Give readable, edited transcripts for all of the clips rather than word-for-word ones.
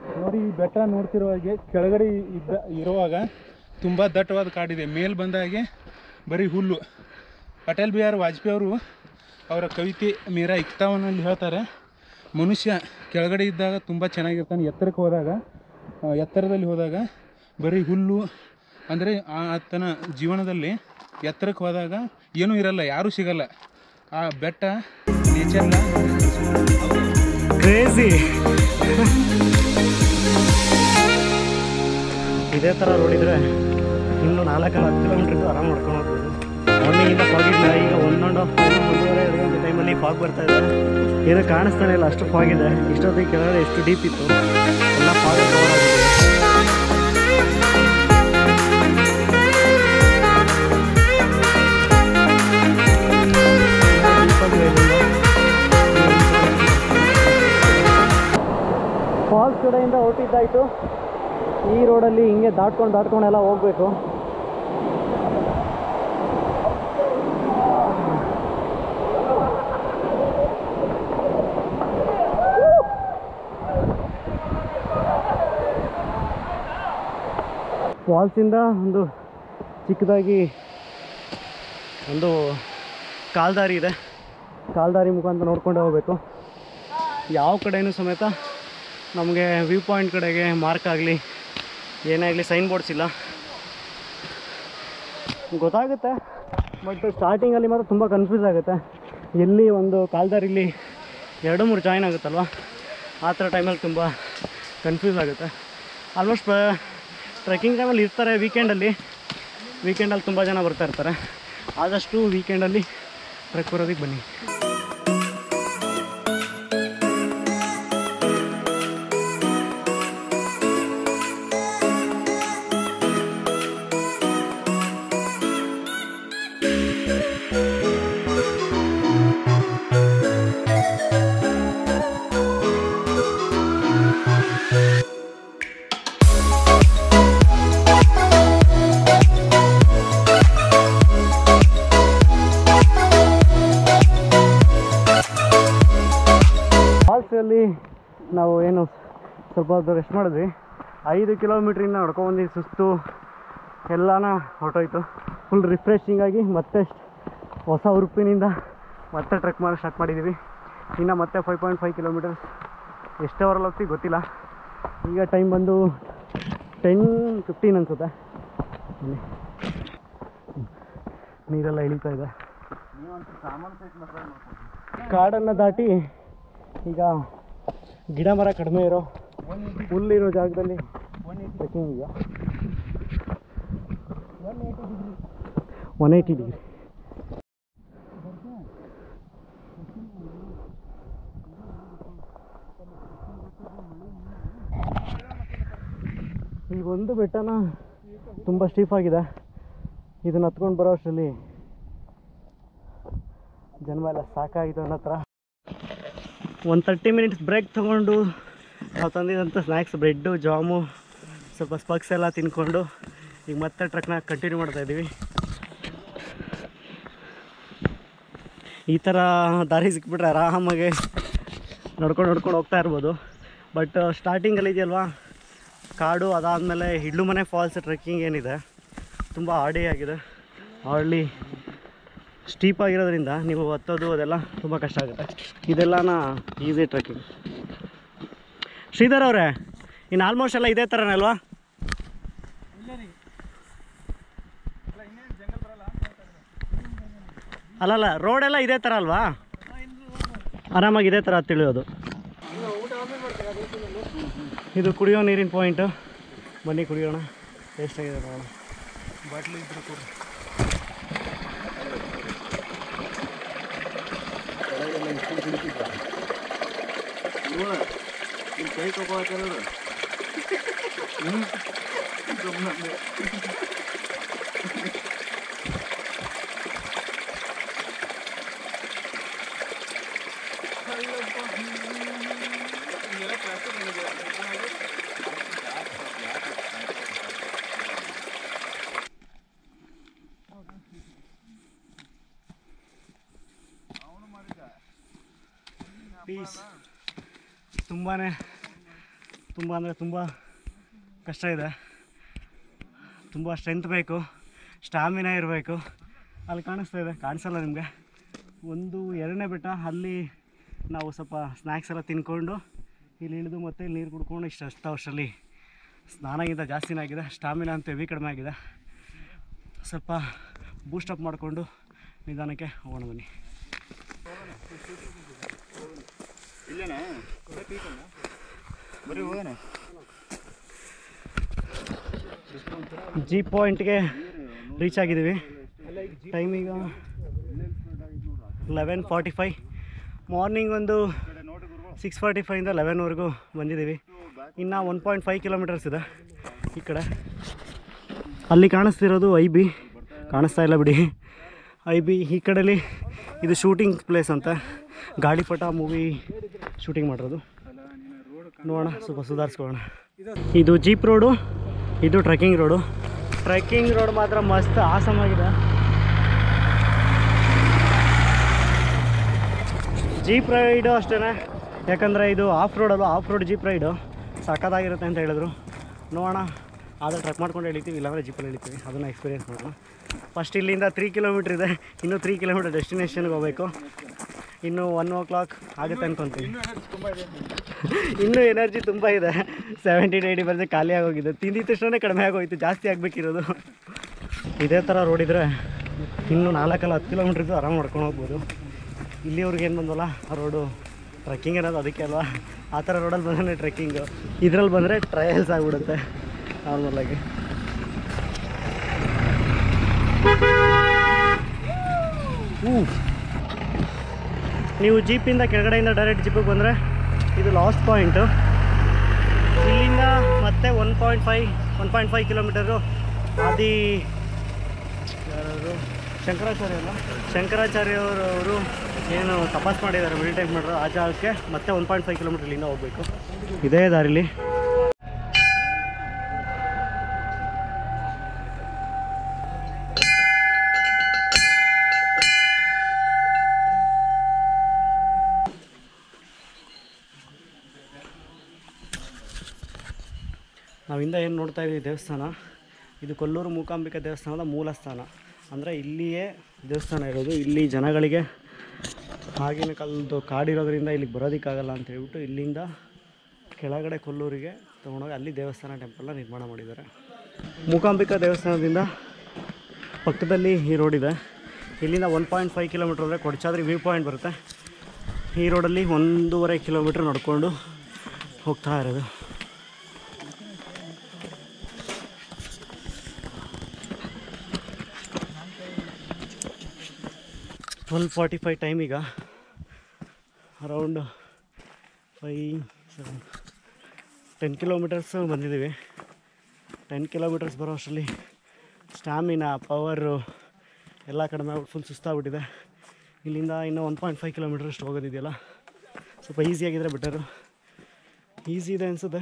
ನೋಡಿ ಈ ಬೆಟ್ಟ ನೋಡ್ತಿರೋ ಹಾಗೆ ಕೆಳಗಡೆ ಇರುವಾಗ ತುಂಬ ದಟ್ಟವಾದ ಕಾಡಿದೆ, ಮೇಲೆ ಬಂದಾಗೆ ಬರೀ ಹುಲ್ಲು. ಅಟಲ್ ಬಿಹಾರಿ ವಾಜಪೇಯಿ ಅವರು ಅವರ ಕವಿತೆ ಮೇರಾ ಇಕ್ತಾವನಲ್ಲಿ ಹೇಳ್ತಾರೆ, ಮನುಷ್ಯ ಕೆಳಗಡೆ ಇದ್ದಾಗ ತುಂಬ ಚೆನ್ನಾಗಿರ್ತಾನೆ, ಎತ್ತರದಲ್ಲಿ ಹೋದಾಗ ಬರೀ ಹುಲ್ಲು. ಅಂದರೆ ಆತನ ಜೀವನದಲ್ಲಿ ಎತ್ತರಕ್ಕೆ ಹೋದಾಗ ಏನೂ ಇರಲ್ಲ, ಯಾರೂ ಸಿಗಲ್ಲ. ಆ ಬೆಟ್ಟ ನೇಚರ್ನ ಕ್ರೇಜಿ. ಇದೇ ಥರ ನೋಡಿದರೆ ಇನ್ನು 4-10 ಕಿಲೋಮೀಟ್ರ್ ಆರಾಮ್ ಮಾಡ್ಕೊಂಡು ಹೋಗ್ಬೋದು. ಮಾರ್ನಿಂಗಿಂದ ಫಾಗ್ ಇಲ್ಲ, ಈಗ 1.5-2 ಗಂಟೆ ಟೈಮಲ್ಲಿ ಫಾಗ್ ಬರ್ತಾ ಇದೆ. ಏನೂ ಕಾಣಿಸ್ತಾನೆ ಇಲ್ಲ, ಅಷ್ಟು ಫಾಗ್ ಇದೆ. ಇಷ್ಟೊತ್ತಿಗೆ ಕೆಳಗಡೆ ಎಷ್ಟು ಡೀಪ್ ಇತ್ತು, ಎಲ್ಲ ಫಾಗ್ ಕವರ್ ಆಗಿದೆ. ಫಾಲ್ಸ್ ಕಡೆಯಿಂದ ಹೊರಟಿದ್ದಾಯಿತು. ಈ ರೋಡಲ್ಲಿ ಹಿಂಗೆ ದಾಟ್ಕೊಂಡೆಲ್ಲ ಹೋಗಬೇಕು. ಫಾಲ್ಸಿಂದ ಒಂದು ಚಿಕ್ಕದಾಗಿ ಒಂದು ಕಾಲ್ದಾರಿ ಇದೆ, ಕಾಲ್ದಾರಿ ಮುಖಾಂತರ ನೋಡ್ಕೊಂಡು ಹೋಗಬೇಕು. ಯಾವ ಕಡೆಯೂ ಸಮೇತ ನಮಗೆ ವ್ಯೂ ಪಾಯಿಂಟ್ ಕಡೆಗೆ ಮಾರ್ಕ್ ಆಗಲಿ ಏನೇ ಆಗಲಿ ಸೈನ್ ಬೋರ್ಡ್ಸ್ ಇಲ್ಲ. ಗೊತ್ತಾಗುತ್ತೆ, ಬಟ್ ಸ್ಟಾರ್ಟಿಂಗಲ್ಲಿ ಮಾತ್ರ ತುಂಬ ಕನ್ಫ್ಯೂಸ್ ಆಗುತ್ತೆ. ಎಲ್ಲಿ ಒಂದು ಕಾಲ್ದಾರಿಲಿ 2-3 ಜಾಯಿನ್ ಆಗುತ್ತಲ್ವ, ಆ ಥರ ಟೈಮಲ್ಲಿ ತುಂಬ ಕನ್ಫ್ಯೂಸ್ ಆಗುತ್ತೆ. ಆಲ್ಮೋಸ್ಟ್ ಟ್ರೆಕ್ಕಿಂಗ್ ಟೈಮಲ್ಲಿ ಇರ್ತಾರೆ. ವೀಕೆಂಡಲ್ಲಿ ತುಂಬ ಜನ ಬರ್ತಾ ಇರ್ತಾರೆ. ಆದಷ್ಟು ವೀಕೆಂಡಲ್ಲಿ ಟ್ರೆಕ್ ಬರೋದಕ್ಕೆ ಬನ್ನಿ. ಫಾಲ್ಸಲ್ಲಿ ನಾವು ಏನು ಸ್ವಲ್ಪ ಹೊತ್ತು ರೆಸ್ಟ್ ಮಾಡಿದ್ವಿ. 5 ಕಿಲೋಮೀಟ್ರಿಂದ ನಡ್ಕೊಂಡ್ಬಂದು ಸುಸ್ತು ಎಲ್ಲನ ಹೊರಟೋಯ್ತು. ಫುಲ್ ರಿಫ್ರೆಶಿಂಗ್ ಆಗಿ ಮತ್ತೆ ಹೊಸ ಉರುಪಿನಿಂದ ಮತ್ತೆ ಟ್ರೆಕ್ ಮಾಡಿ ಸ್ಟಾರ್ಟ್ ಮಾಡಿದ್ದೀವಿ. ಇನ್ನು ಮತ್ತೆ 5.5 ಕಿಲೋಮೀಟರ್ಸ್. ಎಷ್ಟು ಅವರಲ್ಲಿ ಹೋಗ್ತೀವಿ ಗೊತ್ತಿಲ್ಲ. ಈಗ ಟೈಮ್ ಬಂದು 10:15 ಅನಿಸುತ್ತೆ. ನೀರೆಲ್ಲ ಇಳಿತಾ ಇದೆ. ಕಾಡನ್ನು ದಾಟಿ ಈಗ ಗಿಡ ಮರ ಕಡಿಮೆ ಇರೋ ಹುಲ್ಲಿರೋ ಜಾಗದಲ್ಲಿ ಟ್ರೆಕ್ಕಿಂಗ್. ಈಗ 180 ಡಿಗ್ರಿ. ಈ ಒಂದು ಬೆಟ್ಟನ ತುಂಬ ಸ್ಟೀಫ್ ಆಗಿದೆ. ಇದನ್ನು ಹತ್ಕೊಂಡು ಬರೋ ಅಷ್ಟರಲ್ಲಿ ಜನ್ಮ ಎಲ್ಲ ಸಾಕಾಯಿತು ಅನ್ನೋ ಥರ. ಒಂದು 30 ಮಿನಿಟ್ಸ್ ಬ್ರೇಕ್ ತೊಗೊಂಡು ನಾವು ತಂದಿದ್ದಂಥ ಸ್ನ್ಯಾಕ್ಸ್, ಬ್ರೆಡ್ಡು, ಜಾಮು, ಸ್ವಲ್ಪ ಸ್ಪಕ್ಸ್ ಎಲ್ಲ ತಿನ್ಕೊಂಡು ಈಗ ಮತ್ತೆ ಟ್ರೆಕ್ನ ಕಂಟಿನ್ಯೂ ಮಾಡ್ತಾಯಿದ್ದೀವಿ. ಈ ಥರ ದಾರಿ ಸಿಕ್ಬಿಟ್ರೆ ಆರಾಮಾಗಿ ನಡ್ಕೊಂಡು ಹೋಗ್ತಾ ಇರ್ಬೋದು. ಬಟ್ ಸ್ಟಾರ್ಟಿಂಗಲ್ಲಿ ಇದೆಯಲ್ವಾ ಕಾಡು, ಅದಾದಮೇಲೆ ಹಿಡ್ಲುಮನೆ ಫಾಲ್ಸ್ ಟ್ರೆಕ್ಕಿಂಗ್ ಏನಿದೆ ತುಂಬ ಆಗಿದೆ. ಆರ್ಲಿ ಸ್ಟೀಪ್ ಆಗಿರೋದ್ರಿಂದ ನೀವು ಹತ್ತೋದು ಅದೆಲ್ಲ ತುಂಬ ಕಷ್ಟ ಆಗುತ್ತೆ. ಇದೆಲ್ಲನ ಈಸಿ ಟ್ರೆಕ್ಕಿಂಗ್. ಶ್ರೀಧರ್ ಅವರೇ, ಇನ್ನು ಆಲ್ಮೋಸ್ಟ್ ಎಲ್ಲ ಇದೇ ಥರನೇ ಅಲ್ವಾ? ಅಲ್ಲಲ್ಲ, ರೋಡೆಲ್ಲ ಇದೇ ಥರ ಅಲ್ವಾ? ಆರಾಮಾಗಿ ಇದೇ ಥರ ತಿಳಿಯೋದು. ಇದು ಕುಡಿಯೋ ನೀರಿನ ಪಾಯಿಂಟು. ಬನ್ನಿ ಕುಡಿಯೋಣ. ಎಷ್ಟಾಗಿದೆ ನೋಡೋಣ. ಬಾಟ್ಲಿ ಇದ್ರು ಕೂಡ ಕೈ ತಗೋತಾರೆ. ಪೀಸ್ ತುಂಬಾ ತುಂಬ ಅಂದರೆ ತುಂಬ ಕಷ್ಟ ಇದೆ. ತುಂಬ ಸ್ಟ್ರೆಂತ್ ಬೇಕು, ಸ್ಟಾಮಿನಾ ಇರಬೇಕು. ಅಲ್ಲಿ ಕಾಣಿಸ್ತಾ ಇದೆ, ಕಾಣಿಸಲ್ಲ ನಿಮಗೆ. ಒಂದು 2ನೇ ಬೆಟ್ಟ, ಅಲ್ಲಿ ನಾವು ಸ್ವಲ್ಪ ಸ್ನ್ಯಾಕ್ಸ್ ಎಲ್ಲ ತಿನ್ಕೊಂಡು ಇಲ್ಲಿ ಇಳಿದು ಮತ್ತೆ ಇಲ್ಲಿ ನೀರು ಕುಡ್ಕೊಂಡು ಇಷ್ಟು ಅಷ್ಟರಲ್ಲಿ ಸ್ನಾನಗಿಂತ ಜಾಸ್ತಿನೇ ಆಗಿದೆ. ಸ್ಟಾಮಿನಾ ಅಂತೂ ಹೆವಿ ಕಡಿಮೆ ಆಗಿದೆ. ಸ್ವಲ್ಪ ಬೂಸ್ಟಪ್ ಮಾಡಿಕೊಂಡು ನಿಧಾನಕ್ಕೆ ಹೋಗೋಣ ಬನ್ನಿ. ಜೀಪ್ ಪಾಯಿಂಟ್ಗೆ ರೀಚ್ ಆಗಿದ್ದೀವಿ. ಟೈಮ್ ಈಗ 11:45. ಮಾರ್ನಿಂಗ್ ಒಂದು 6:45 11ವರೆಗೂ ಬಂದಿದ್ದೀವಿ. ಇನ್ನು 1.5 ಕಿಲೋಮೀಟರ್ಸ್ ಇದೆ ಈ ಕಡೆ. ಅಲ್ಲಿ ಕಾಣಿಸ್ತಿರೋದು IB, ಕಾಣಿಸ್ತಾ ಇಲ್ಲ ಬಿಡಿ. IB ಈ ಕಡೆಯಲ್ಲಿ ಇದು ಶೂಟಿಂಗ್ ಪ್ಲೇಸ್ ಅಂತ, ಗಾಳಿಪಟ ಮೂವಿ ಶೂಟಿಂಗ್ ಮಾಡಿರೋದು. ನೋಡೋಣ, ಸ್ವಲ್ಪ ಸುಧಾರಿಸ್ಕೊಳ್ಳೋಣ. ಇದು ಜೀಪ್ ರೋಡು, ಇದು ಟ್ರೆಕ್ಕಿಂಗ್ ರೋಡು. ಟ್ರೆಕ್ಕಿಂಗ್ ರೋಡ್ ಮಾತ್ರ ಮಸ್ತ್ ಆಸಮಾಗಿದೆ. ಜೀಪ್ ರೈಡು ಅಷ್ಟೇ, ಯಾಕಂದರೆ ಇದು ಆಫ್ ರೋಡ್ ಜೀಪ್ ರೈಡು ಸಖತ್ತಾಗಿರುತ್ತೆ ಅಂತ ಹೇಳಿದ್ರು. ನೋಡೋಣ, ಆದರೆ ಟ್ರೆಕ್ ಮಾಡ್ಕೊಂಡು ಇಳಿತೀವಿ, ಇಲ್ಲಾಂದರೆ ಜೀಪಲ್ಲಿ ಇಳಿತೀವಿ. ಅದನ್ನು ಎಕ್ಸ್ಪೀರಿಯೆನ್ಸ್ ಮಾಡೋಣ. ಫಸ್ಟ್ ಇಲ್ಲಿಂದ 3 ಕಿಲೋಮೀಟ್ರ್ ಇದೆ, ಇನ್ನೂ 3 ಕಿಲೋಮೀಟ್ರ್ ಡೆಸ್ಟಿನೇಷನ್ಗೆ ಹೋಗಬೇಕು. ಇನ್ನೂ 1 o'clock ಆಗುತ್ತೆ ಅಂದ್ಕೊತೀವಿ. ಇನ್ನೂ ಎನರ್ಜಿ ತುಂಬ ಇದೆ. 70-80% ಖಾಲಿ ಆಗೋಗಿದೆ. ತಿಂದಿದ ತಕ್ಷಣ ಕಡಿಮೆ ಆಗೋಯ್ತು, ಜಾಸ್ತಿ ಆಗಬೇಕಿರೋದು. ಇದೇ ಥರ ರೋಡ್ ಇದ್ದರೆ ಇನ್ನೂ 4-10 ಕಿಲೋಮೀಟ್ರ್ ಇದ್ದು ಆರಾಮ ಮಾಡ್ಕೊಂಡು ಹೋಗ್ಬೋದು. ಇಲ್ಲಿವ್ರಿಗೆ ಏನು ಬಂದಲ್ಲ ಆ ರೋಡು ಟ್ರೆಕ್ಕಿಂಗ್ ಅನ್ನೋದು ಅದಕ್ಕೆ ಅಲ್ವಾ. ಆ ಥರ ರೋಡಲ್ಲಿ ಬಂದರೆ ಟ್ರೆಕ್ಕಿಂಗು, ಇದರಲ್ಲಿ ಬಂದರೆ ಟ್ರಯಲ್ಸ್ ಆಗಿಬಿಡುತ್ತೆ ನಾರ್ಮಲಾಗಿ. ನೀವು ಜೀಪಿಂದ ಕೆಳಗಡೆಯಿಂದ ಡೈರೆಕ್ಟ್ ಜೀಪಿಗೆ ಬಂದರೆ ಇದು ಲಾಸ್ಟ್ ಪಾಯಿಂಟು. ಇಲ್ಲಿಂದ ಮತ್ತೆ 1.5 ಕಿಲೋಮೀಟರು ಶಂಕರಾಚಾರ್ಯವರು ಏನು ತಪಾಸ್ ಮಾಡಿದ್ದಾರೆ, ಮೆಡಿಟೇಟ್ ಮಾಡಿರೋ ಆ ಜಾಗಕ್ಕೆ ಮತ್ತೆ 1.5 ಕಿಲೋಮೀಟರ್ ಇಲ್ಲಿಂದ ಹೋಗಬೇಕು. ಇದೇ ದಾರಿಲಿ ನಾವಿಂದ ಏನು ನೋಡ್ತಾ ಇದ್ದೀವಿ ದೇವಸ್ಥಾನ, ಇದು ಕೊಲ್ಲೂರು ಮೂಕಾಂಬಿಕಾ ದೇವಸ್ಥಾನದ ಮೂಲ ಸ್ಥಾನ. ಅಂದರೆ ಇಲ್ಲಿಯೇ ದೇವಸ್ಥಾನ ಇರೋದು. ಇಲ್ಲಿ ಜನಗಳಿಗೆ ಆಗಿನ ಕಾಲದ್ದು ಕಾಡಿರೋದ್ರಿಂದ ಇಲ್ಲಿಗೆ ಬರೋದಕ್ಕಾಗಲ್ಲ ಅಂತ ಹೇಳ್ಬಿಟ್ಟು ಇಲ್ಲಿಂದ ಕೆಳಗಡೆ ಕೊಲ್ಲೂರಿಗೆ ತೊಗೊಂಡೋಗಿ ಅಲ್ಲಿ ದೇವಸ್ಥಾನ ಟೆಂಪಲ್ನ ನಿರ್ಮಾಣ ಮಾಡಿದ್ದಾರೆ. ಮೂಕಾಂಬಿಕಾ ದೇವಸ್ಥಾನದಿಂದ ಪಕ್ಕದಲ್ಲಿ ಈ ರೋಡ್ ಇದೆ. ಇಲ್ಲಿಂದ 1.5 ಕಿಲೋಮೀಟ್ರ್ ಅಂದರೆ ಕೊಡಚಾದ್ರಿ ವ್ಯೂ ಪಾಯಿಂಟ್ ಬರುತ್ತೆ. ಈ ರೋಡಲ್ಲಿ 1.5 ಕಿಲೋಮೀಟ್ರ್ ನಡ್ಕೊಂಡು ಹೋಗ್ತಾ ಇರೋದು. Twelve 45 time. ಈಗ ಅರೌಂಡ್ 10 ಕಿಲೋಮೀಟರ್ಸ್ ಬಂದಿದ್ದೀವಿ. 10 ಕಿಲೋಮೀಟರ್ಸ್ ಬರೋ ಅಷ್ಟರಲ್ಲಿ ಸ್ಟ್ಯಾಮಿನಾ ಪವರು ಎಲ್ಲ ಕಡಿಮೆ ಆಗ್ಬಿಟ್ಟು ಫುಲ್ ಸುಸ್ತಾಗ್ಬಿಟ್ಟಿದೆ. ಇಲ್ಲಿಂದ ಇನ್ನೂ 1.5 ಕಿಲೋಮೀಟರ್ ಅಷ್ಟು ಹೋಗೋದಿದೆಯಲ್ಲ, ಸ್ವಲ್ಪ ಈಸಿಯಾಗಿದ್ದರೆ ಬೆಟರು. ಈಸಿ ಇದೆ ಅನಿಸುತ್ತೆ.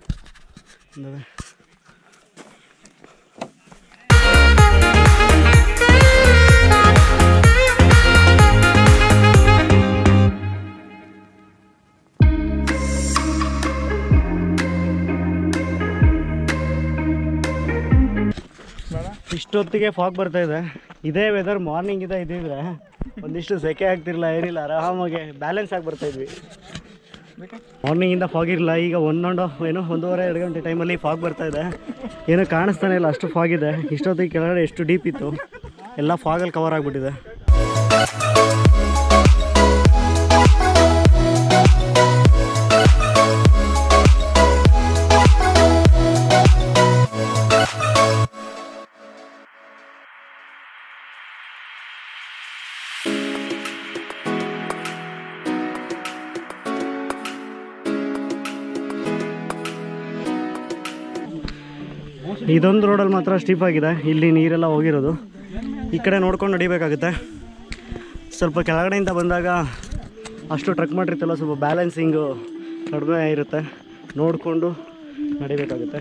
ಇಷ್ಟೊತ್ತಿಗೆ ಫಾಗ್ ಬರ್ತಾ ಇದೆ. ಇದೇ ವೆದರ್ ಮಾರ್ನಿಂಗ್ ಇದ್ದಿದ್ರೆ ಒಂದಿಷ್ಟು ಸೆಕೆ ಆಗ್ತಿರಲಿಲ್ಲ, ಏನಿಲ್ಲ, ಆರಾಮಾಗಿ ಬ್ಯಾಲೆನ್ಸ್ ಆಗಿ ಬರ್ತಾಯಿದ್ವಿ. ಮಾರ್ನಿಂಗಿಂದ ಫಾಗ್ ಇರಲಿಲ್ಲ. ಈಗ 1.5-2 ಗಂಟೆ ಟೈಮಲ್ಲಿ ಫಾಗ್ ಬರ್ತಾ ಇದೆ. ಏನೂ ಕಾಣಿಸ್ತಾನೆ ಇಲ್ಲ, ಅಷ್ಟು ಫಾಗ್ ಇದೆ. ಇಷ್ಟೊತ್ತಿಗೆ ಕೆಳಗಡೆ ಎಷ್ಟು ಡೀಪ್ ಇತ್ತು, ಎಲ್ಲ ಫಾಗಲ್ಲಿ ಕವರ್ ಆಗಿಬಿಟ್ಟಿದೆ. ಇದೊಂದು ರೋಡಲ್ಲಿ ಮಾತ್ರ ಸ್ಟೀಪ್ ಆಗಿದೆ. ಇಲ್ಲಿ ನೀರೆಲ್ಲ ಹೋಗಿರೋದು. ಈ ಕಡೆ ನೋಡ್ಕೊಂಡು ನಡಿಬೇಕಾಗುತ್ತೆ. ಸ್ವಲ್ಪ ಕೆಳಗಡೆಯಿಂದ ಬಂದಾಗ ಅಷ್ಟು ಟ್ರೆಕ್ ಮಾಡಿರ್ತಲ್ಲ, ಸ್ವಲ್ಪ ಬ್ಯಾಲೆನ್ಸಿಂಗು ಕಡಿಮೆ ಇರುತ್ತೆ, ನೋಡಿಕೊಂಡು ನಡಿಬೇಕಾಗುತ್ತೆ.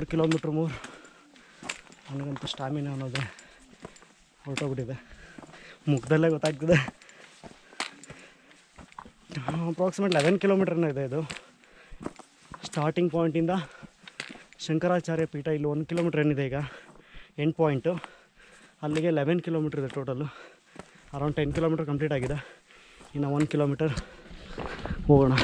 ಕಿಲೋಮೀಟ್ರ್ ನನಗಂತೂ ಸ್ಟಾಮಿನಾ ಅನ್ನೋದು ಹೊರಟೋಗ್ಬಿಟ್ಟಿದೆ, ಮುಖದಲ್ಲೇ ಗೊತ್ತಾಗ್ತದೆ. ಅಪ್ರಾಕ್ಸಿಮೇಟ್ 11 ಕಿಲೋಮೀಟ್ರನ್ನ ಇದೆ ಇದು. ಸ್ಟಾರ್ಟಿಂಗ್ ಪಾಯಿಂಟಿಂದ ಶಂಕರಾಚಾರ್ಯ ಪೀಠ ಇಲ್ಲಿ 1 ಕಿಲೋಮೀಟ್ರ್ ಏನಿದೆ ಈಗ ಎಂಡ್ ಪಾಯಿಂಟು, ಅಲ್ಲಿಗೆ 11 ಕಿಲೋಮೀಟ್ರ್ ಇದೆ ಟೋಟಲು. ಅರೌಂಡ್ 10 ಕಿಲೋಮೀಟ್ರ್ ಕಂಪ್ಲೀಟ್ ಆಗಿದೆ, ಇನ್ನು 1 ಕಿಲೋಮೀಟರ್ ಹೋಗೋಣ.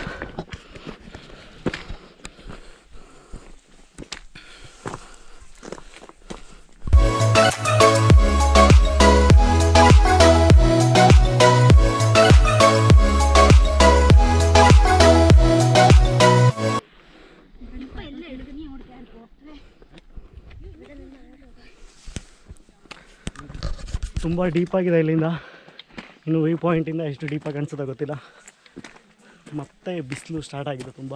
ತುಂಬ ಡೀಪಾಗಿದೆ ಇಲ್ಲಿಂದ, ಇನ್ನು ಈ ಪಾಯಿಂಟಿಂದ ಎಷ್ಟು ಡೀಪಾಗಿ ಅನಿಸುತ್ತೆ ಗೊತ್ತಿಲ್ಲ. ಮತ್ತೆ ಬಿಸಿಲು ಸ್ಟಾರ್ಟ್ ಆಗಿದೆ ತುಂಬ.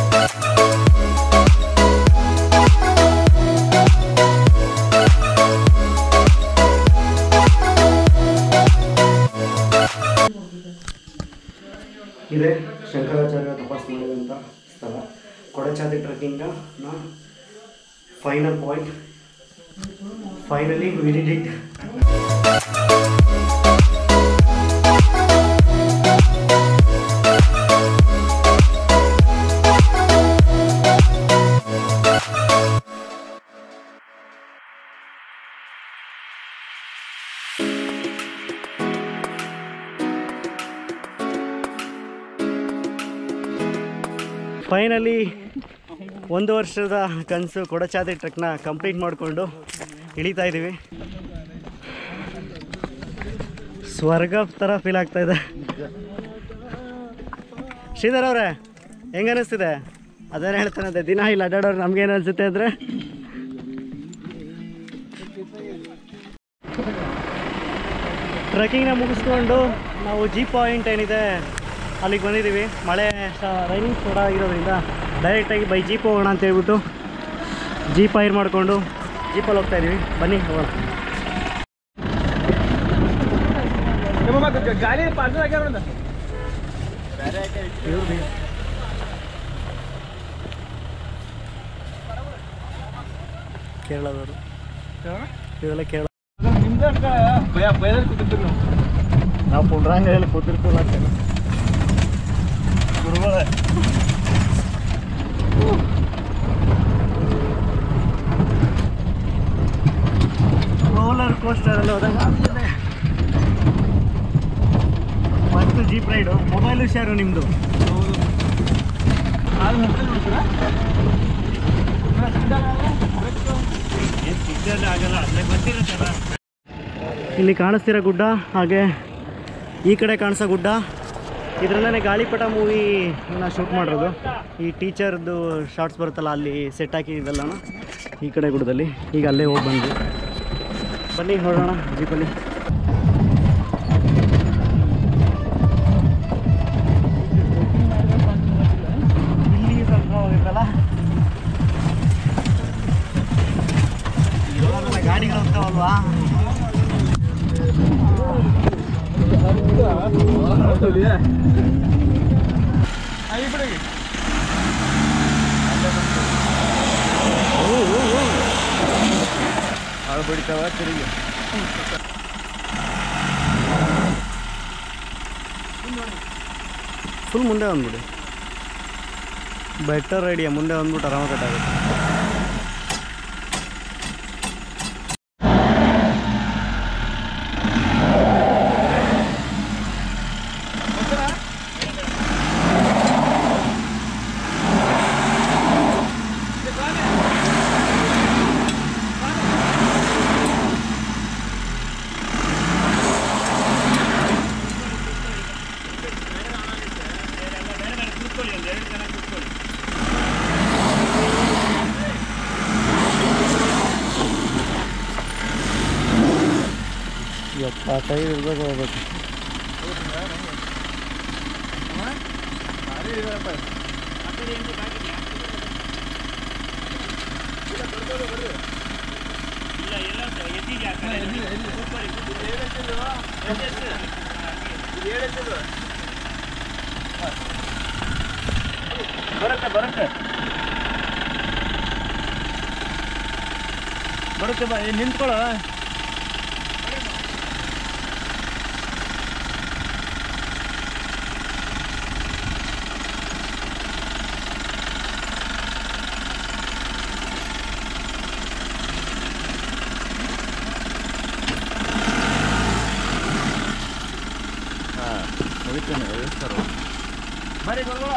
ಇದೆ ಶಂಕರಾಚಾರ್ಯ ತಪಸ್ ಮಾಡಿದಂಥ ಸ್ಥಳ, ಕೊಡಚಾದ್ರಿ ಟ್ರೆಕ್ಕಿಂಗ್ನ final point. Finally we did it. Finally 1 ವರ್ಷದ ಕನಸು ಕೊಡಚಾದ್ರಿ ಟ್ರೆಕ್ನ ಕಂಪ್ಲೀಟ್ ಮಾಡಿಕೊಂಡು ಇಳಿತಾ ಇದ್ದೀವಿ. ಸ್ವರ್ಗ ಥರ ಫೀಲ್ ಆಗ್ತಾಯಿದೆ. ಶ್ರೀಧರ್ ಅವರೇ, ಹೆಂಗೆ ಅನ್ನಿಸ್ತಿದೆ? ಅದೇನು ಹೇಳ್ತಾನೆ, ದಿನ ಇಲ್ಲಿ ಅಡ್ಡಾಡೋರು ನಮಗೇನು ಅನಿಸುತ್ತೆ ಅಂದರೆ, ಟ್ರೆಕ್ಕಿಂಗ್ನ ಮುಗಿಸ್ಕೊಂಡು ನಾವು ಜಿ ಪಾಯಿಂಟ್ ಏನಿದೆ ಅಲ್ಲಿಗೆ ಬಂದಿದ್ದೀವಿ. ಮಳೆ ರೈನಿಂಗ್ ಕೂಡ ಆಗಿರೋದ್ರಿಂದ ಡೈರೆಕ್ಟಾಗಿ ಬೈ ಜೀಪ್ ಹೋಗೋಣ ಅಂತ ಹೇಳ್ಬಿಟ್ಟು ಜೀಪ್ ಹೈರ್ ಮಾಡಿಕೊಂಡು ಜೀಪಲ್ಲಿ ಹೋಗ್ತಾಯಿದ್ದೀವಿ. ಬನ್ನಿ ಹೋಗೋಣ. ಕೇರಳದವರು ಇವೆಲ್ಲ ಕೇರಳ. ನಾವು ಪುಂಡ್ರಾಂಗ ಹೇಳಿ ಕೂತಿರ್ತೀವಲ್ಲ ಗುರುಗಳೇ. ರೋಲರ್ ಕೋಸ್ಟರಲ್ಲಿ ಹೋದಾಗ ಮತ್ತು ಜೀಪ್ ರೈಡು. ಮೊಬೈಲು ಶೇರು ನಿಮ್ಮದು? ಆಗಲ್ಲ, ಅಲ್ಲೇ ಗೊತ್ತಿರುತ್ತಲ್ಲ. ಇಲ್ಲಿ ಕಾಣಿಸ್ತಿರೋ ಗುಡ್ಡ, ಹಾಗೆ ಈ ಕಡೆ ಕಾಣಿಸೋ ಗುಡ್ಡ, ಇದರಲ್ಲೇ ಗಾಳಿಪಟ ಮೂವಿನ ಶೂಟ್ ಮಾಡಿರೋದು. ಈ ಟೀಚರ್ದು ಶಾರ್ಟ್ಸ್ ಬರುತ್ತಲ್ಲ, ಅಲ್ಲಿ ಸೆಟ್ ಹಾಕಿದ್ದೆಲ್ಲ ಈ ಕಡೆ ಗುಡ್ಡದಲ್ಲಿ. ಈಗ ಅಲ್ಲೇ ಹೋಗಿ ಬಂದ್ವಿ. ಬನ್ನಿ ನೋಡೋಣ ಜೀಪಲ್ಲಿ. ಇಲ್ಲಿ ಸ್ವಲ್ಪ ಹೋಗಿತ್ತಲ್ಲ, ಗಾಡಿಗಳು ಹೋಗ್ತಾವಲ್ವಾ, ಬಿಡ್ತಾವ ತಿರುಗಿ. ಫುಲ್ ಮುಂದೆ ಬಂದ್ಬಿಡಿ, ಬೆಟರ್ ಐಡಿಯಾ. ಮುಂದೆ ಬಂದ್ಬಿಟ್ಟು ಆರಾಮ ಕಟ್ಟಾಗುತ್ತೆ. ಎಪ್ಪತ್ತೈದು ಇರ್ಬೇಕು ಹೋಗ್ಬೇಕು. ಬರುತ್ತೆ ಬರುತ್ತೆ ಬಾ ನಿಂತ್ಕೊಳ್ಳೋ. ಬರೀ ಬರ್ಬೋಳ.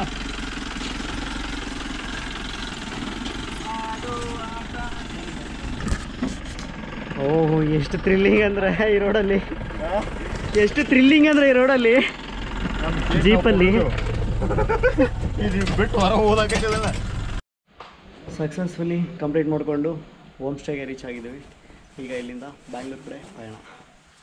ಓಹೋ ಎಷ್ಟು ಥ್ರಿಲ್ಲಿಂಗ್ ಅಂದರೆ ಈ ರೋಡಲ್ಲಿ, ಎಷ್ಟು ಥ್ರಿಲ್ಲಿಂಗ್ ಅಂದರೆ ಈ ರೋಡಲ್ಲಿ ಜೀಪಲ್ಲಿ ಬಿಟ್ಟು ಹೊರ ಹೋದಾಗಲ್ಲ. ಸಕ್ಸಸ್ಫುಲಿ ಕಂಪ್ಲೀಟ್ ಮಾಡಿಕೊಂಡು ಹೋಮ್ ಸ್ಟೇಗೆ ರೀಚ್ ಆಗಿದ್ದೀವಿ. ಈಗ ಇಲ್ಲಿಂದ ಬ್ಯಾಂಗ್ಳೂರ್ ಕಡೆ ಪಯಣ.